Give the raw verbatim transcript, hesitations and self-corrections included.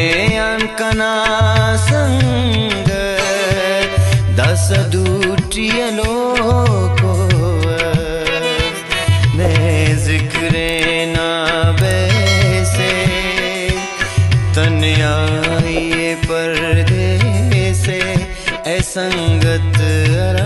अंकना संग दस दूटियलो को ने जिक्रे ना बैसे तन्याई परदेसे ए संगत